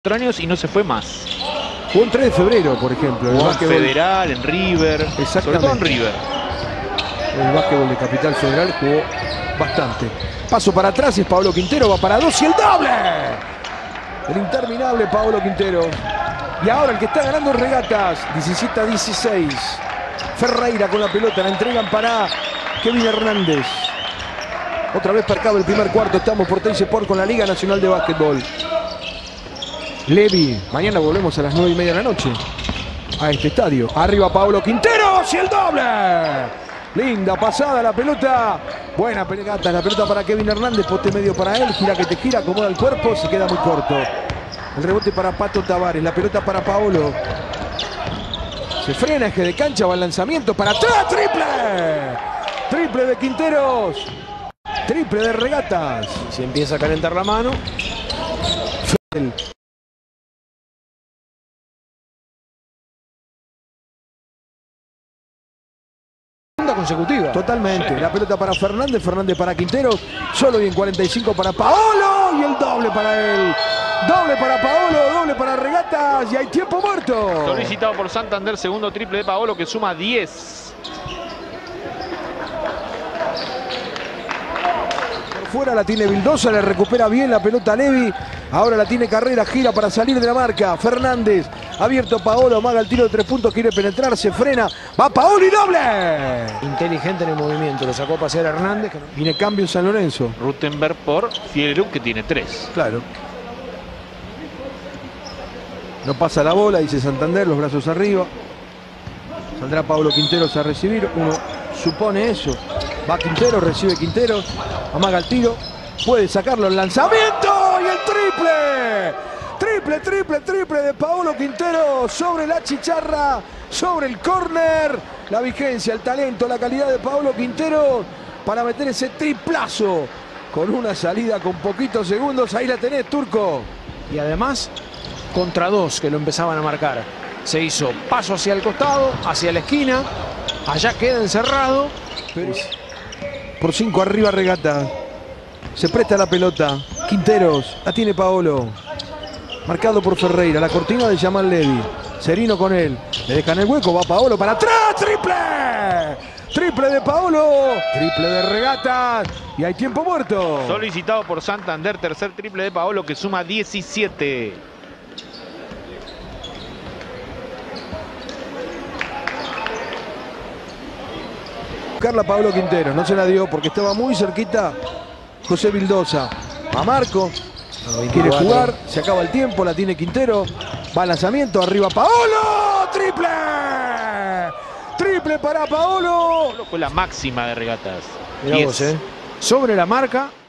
años y no se fue más. Jugó el 3 de febrero, por ejemplo. Jugó en Federal, en River, sobre todo en River. El básquetbol de Capital Federal jugó bastante. Paso para atrás y es Paolo Quintero, va para 2 y el doble. El interminable Paolo Quintero. Y ahora el que está ganando Regatas, 17-16. Ferreira con la pelota, la entregan para Kevin Hernández. Otra vez percaba el primer cuarto, estamos por Teis Sport con la Liga Nacional de Básquetbol. Levi, mañana volvemos a las 9:30 de la noche a este estadio. Arriba Paolo Quintero y el doble. Linda pasada la pelota. Buena Regata, la pelota para Kevin Hernández, poste medio para él, gira que te gira, acomoda el cuerpo, se queda muy corto. El rebote para Pato Tavares, la pelota para Paolo. Se frena, eje de cancha, va el lanzamiento para atrás, triple. Triple de Quinteros. Triple de Regatas. Se empieza a calentar la mano. Consecutiva. Totalmente. Sí. La pelota para Fernández, Fernández para Quinteros. Solo y en 45 para Paolo. Y el doble para él. Doble para Paolo, doble para Regatas. Y hay tiempo muerto. Solicitado por Santander, segundo triple de Paolo que suma 10. Fuera la tiene Vildosa, le recupera bien la pelota a Levi. Ahora la tiene Carrera, gira para salir de la marca. Fernández, abierto Paolo, amaga el tiro de 3 puntos, quiere penetrar, se frena. Va Paolo y doble. Inteligente en el movimiento, lo sacó a pasear a Hernández. Viene cambio en San Lorenzo. Rutenberg por Fiereruk que tiene 3. Claro. No pasa la bola, dice Santander, los brazos arriba. Saldrá Paolo Quinteros a recibir. Uno supone eso. Va Quintero, recibe Quintero. Amaga el tiro. Puede sacarlo el lanzamiento. Y el triple. Triple, triple, triple de Paolo Quintero. Sobre la chicharra. Sobre el córner. La vigencia, el talento, la calidad de Paolo Quintero. Para meter ese triplazo. Con una salida con poquitos segundos. Ahí la tenés, Turco. Y además, contra 2 que lo empezaban a marcar. Se hizo paso hacia el costado, hacia la esquina. Allá queda encerrado. Pero por 5 arriba Regata. Se presta la pelota. Quinteros. La tiene Paolo. Marcado por Ferreira. La cortina de Jamal Levi. Serino con él. Le dejan el hueco. Va Paolo para atrás. ¡Triple! Triple de Paolo. Triple de Regatas. Y hay tiempo muerto. Solicitado por Santander. Tercer triple de Paolo que suma 17. Carla Paolo Quintero, no se la dio porque estaba muy cerquita José Vildosa. A Marco, quiere jugar, se acaba el tiempo, la tiene Quintero, va al lanzamiento, arriba Paolo, triple, triple para Paolo. Fue la máxima de Regatas. Mirá vos, sobre la marca.